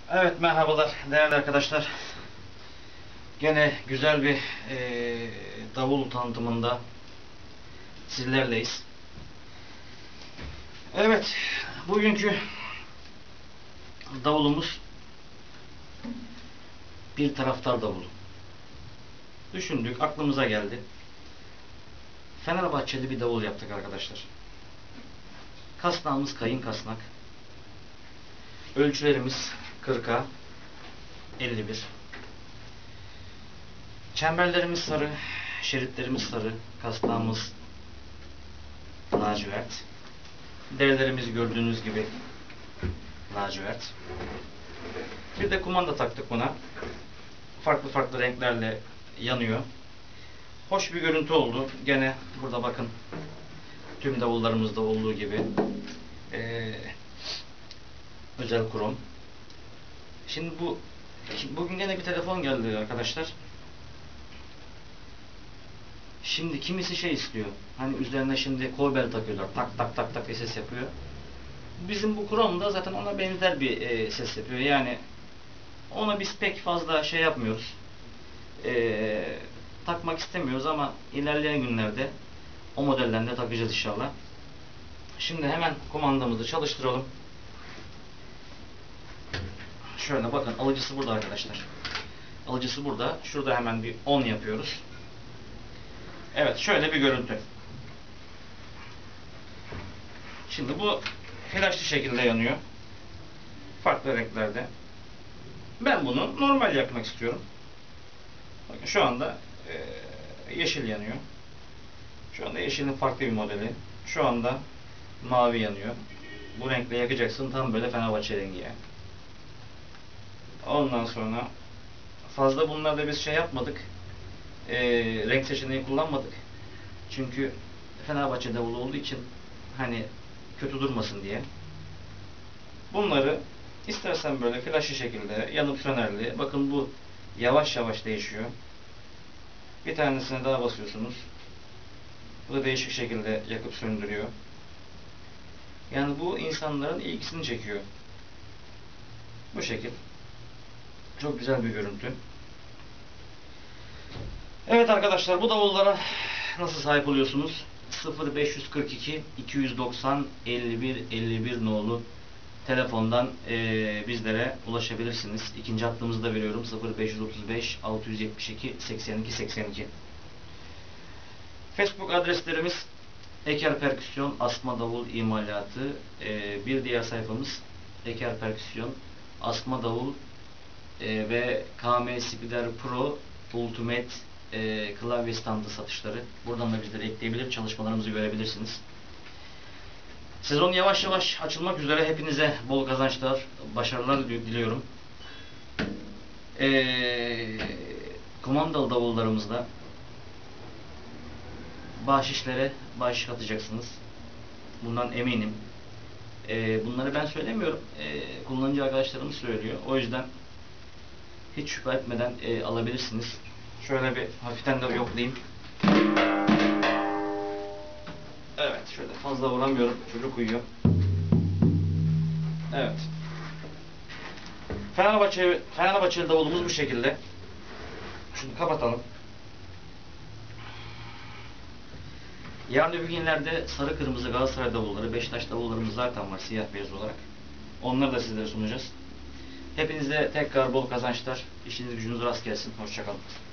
Evet, merhabalar değerli arkadaşlar. Gene güzel bir davul tanıtımında sizlerleyiz. Evet, bugünkü davulumuz bir taraftar davulu. Düşündük, aklımıza geldi. Fenerbahçeli bir davul yaptık arkadaşlar. Kasnağımız kayın kasnak. Ölçülerimiz 40'a 51. Çemberlerimiz sarı, şeritlerimiz sarı, kasnağımız lacivert. Derilerimiz gördüğünüz gibi lacivert. Bir de kumanda taktık buna. Farklı farklı renklerle yanıyor. Hoş bir görüntü oldu. Gene burada bakın, tüm davullarımızda olduğu gibi özel krom. Şimdi bugün gene bir telefon geldi arkadaşlar. Şimdi kimisi şey istiyor. Hani üzerine şimdi korbel takıyorlar. Tak tak tak tak ses yapıyor. Bizim bu krom da zaten ona benzer bir ses yapıyor. Yani ona biz pek fazla şey yapmıyoruz. Takmak istemiyoruz ama ilerleyen günlerde o modelden de takacağız inşallah. Şimdi hemen kumandamızı çalıştıralım. Şöyle bakın, alıcısı burada arkadaşlar. Alıcısı burada. Şurada hemen bir 10 yapıyoruz. Evet, şöyle bir görüntü. Şimdi bu flaşlı şekilde yanıyor. Farklı renklerde. Ben bunu normal yakmak istiyorum. Bakın şu anda yeşil yanıyor. Şu anda yeşilin farklı bir modeli. Şu anda mavi yanıyor. Bu renkle yakacaksın, tam böyle Fenerbahçe rengi yani. Ondan sonra fazla bunlarda biz şey yapmadık. Renk seçeneği kullanmadık. Çünkü Fenerbahçe davulu olduğu için hani kötü durmasın diye. Bunları istersen böyle flaşlı şekilde, yanıp sönerli. Bakın bu yavaş yavaş değişiyor. Bir tanesine daha basıyorsunuz. Bu da değişik şekilde yakıp söndürüyor. Yani bu insanların ilgisini çekiyor. Bu şekil. Çok güzel bir görüntü. Evet arkadaşlar, bu davullara nasıl sahip oluyorsunuz? 0542 290 51 51 nolu telefondan bizlere ulaşabilirsiniz. İkinci hattımızı da veriyorum. 0535 672 82 82. Facebook adreslerimiz Eker Perküsyon Asma Davul İmalatı. Bir diğer sayfamız Eker Perküsyon Asma Davul ve KM Spider Pro Ultimate klavye standı satışları. Buradan da bizleri ekleyebilir, çalışmalarımızı görebilirsiniz. Sezon yavaş yavaş açılmak üzere. Hepinize bol kazançlar, başarılar diliyorum. Kumandalı davullarımızda bahşişlere bahşiş atacaksınız. Bundan eminim. Bunları ben söylemiyorum. Kullanıcı arkadaşlarımız söylüyor. O yüzden hiç şüphe etmeden alabilirsiniz. Şöyle bir hafiften de yoklayayım. Evet, şöyle fazla vuramıyorum. Çocuk uyuyor. Evet. Fenerbahçeli davulumuz bu şekilde. Şunu kapatalım. Yarın öbür günlerde sarı kırmızı Galatasaray davulları, Beşiktaş davullarımız zaten var siyah beyaz olarak. Onları da sizlere sunacağız. Hepinize tekrar bol kazançlar. İşiniz gücünüz rast gelsin. Hoşça kalın.